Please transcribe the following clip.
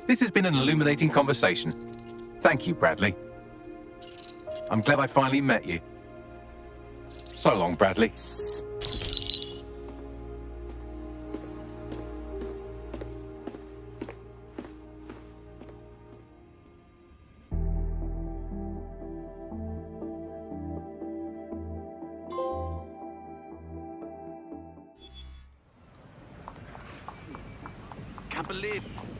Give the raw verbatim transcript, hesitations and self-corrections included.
This has been an illuminating conversation. Thank you, Bradley. I'm glad I finally met you. So long, Bradley. Can't believe